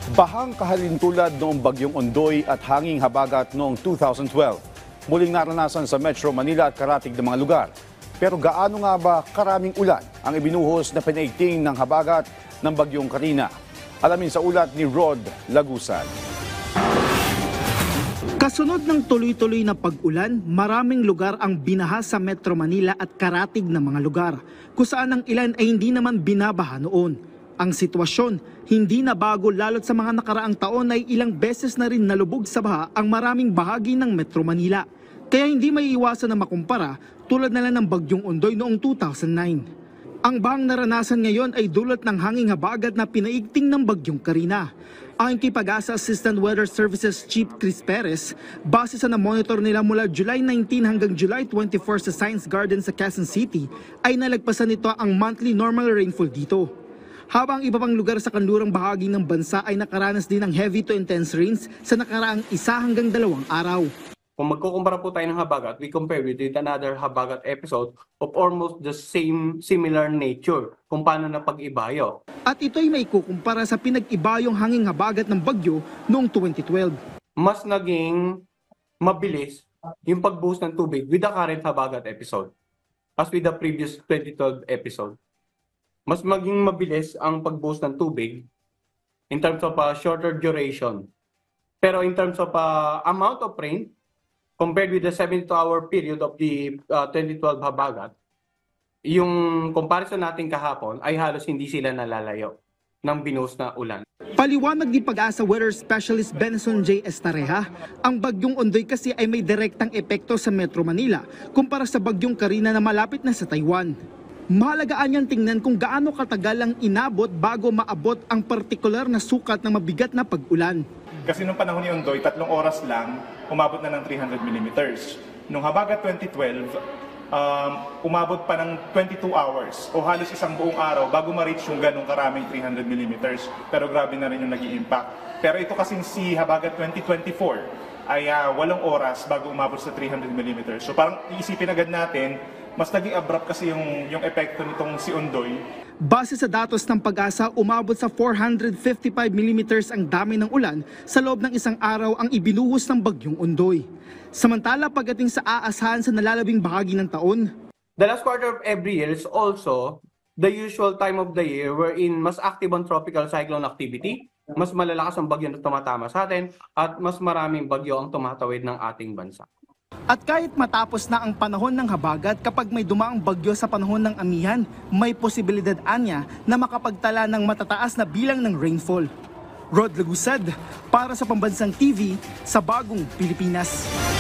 Bahang kahalintulad noong Bagyong Ondoy at hanging habagat noong 2012. Muling naranasan sa Metro Manila at karatig ng mga lugar. Pero gaano nga ba karaming ulan ang ibinuhos na pinaigting ng habagat ng Bagyong Karina? Alamin sa ulat ni Rod Lagusan. Kasunod ng tuloy-tuloy na pag-ulan, maraming lugar ang binaha sa Metro Manila at karatig ng mga lugar, kung saan ang ilan ay hindi naman binabaha noon. Ang sitwasyon, hindi na bago lalo't sa mga nakaraang taon ay ilang beses na rin nalubog sa baha ang maraming bahagi ng Metro Manila. Kaya hindi may iwasan na makumpara tulad na lang ng Bagyong Ondoy noong 2009. Ang bahang naranasan ngayon ay dulot ng hanging habagat na pinaigting ng Bagyong Karina. Ayon kay Pag-asa Assistant Weather Services Chief Chris Perez, base sa na-monitor nila mula July 19 hanggang July 24 sa Science Garden sa Quezon City, ay nalagpasan nito ang monthly normal rainfall dito. Habang iba pang lugar sa kanlurang bahagi ng bansa ay nakaranas din ng heavy to intense rains sa nakaraang 1 hanggang 2 araw. Kung magkukumpara po tayo ng habagat, we compare with another habagat episode of almost the similar nature kung paano na pag-ibayo. At ito'y may kukumpara sa pinag-ibayong hanging habagat ng bagyo noong 2012. Mas naging mabilis yung pagbuhos ng tubig with the current habagat episode as with the previous 2012 episode. Mas maging mabilis ang pagbuhos ng tubig in terms of shorter duration. Pero in terms of amount of rain, compared with the 72-hour period of the 2012 habagat, yung comparison natin kahapon ay halos hindi sila nalalayo ng binuhos na ulan. Paliwanag ni Pag-asa Weather Specialist Benson J. Estareja, ang Bagyong Ondoy kasi ay may direktang epekto sa Metro Manila kumpara sa Bagyong Karina na malapit na sa Taiwan. Mahalagaan niyang tingnan kung gaano katagal ang inabot bago maabot ang partikular na sukat ng mabigat na pag-ulan. Kasi nung panahon ni Ondoy, 3 oras lang, umabot na ng 300 mm. Nung habagat 2012, umabot pa ng 22 hours o halos isang buong araw bago ma-reach yung ganong karaming 300 mm. Pero grabe na rin yung naging impact. Pero ito kasing si habagat 2024 ay 8 oras bago umabot sa 300 mm. So parang iisipin agad natin, mas naging abrupt kasi yung epekto nitong si Ondoy. Base sa datos ng Pag-asa, umabot sa 455 mm ang dami ng ulan sa loob ng 1 araw ang ibinuhos ng Bagyong Ondoy. Samantala, pagdating sa aasahan sa nalalabing bahagi ng taon, The last quarter of every year is also the usual time of the year wherein mas active ang tropical cyclone activity, mas malalakas ang bagyo na tumatama sa atin, at mas maraming bagyo ang tumatawid ng ating bansa. at kahit matapos na ang panahon ng habagat, kapag may dumaang bagyo sa panahon ng amihan, may posibilidad anya na makapagtala ng matataas na bilang ng rainfall. Rod Lagusad, para sa Pambansang TV, sa Bagong Pilipinas.